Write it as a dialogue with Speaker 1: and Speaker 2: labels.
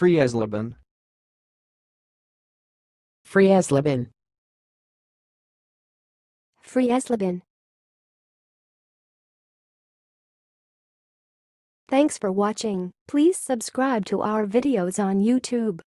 Speaker 1: freiezlebenhe.
Speaker 2: freiezlebenhe.
Speaker 3: freiezlebenhe. Thanks for watching. Please subscribe to our videos on YouTube.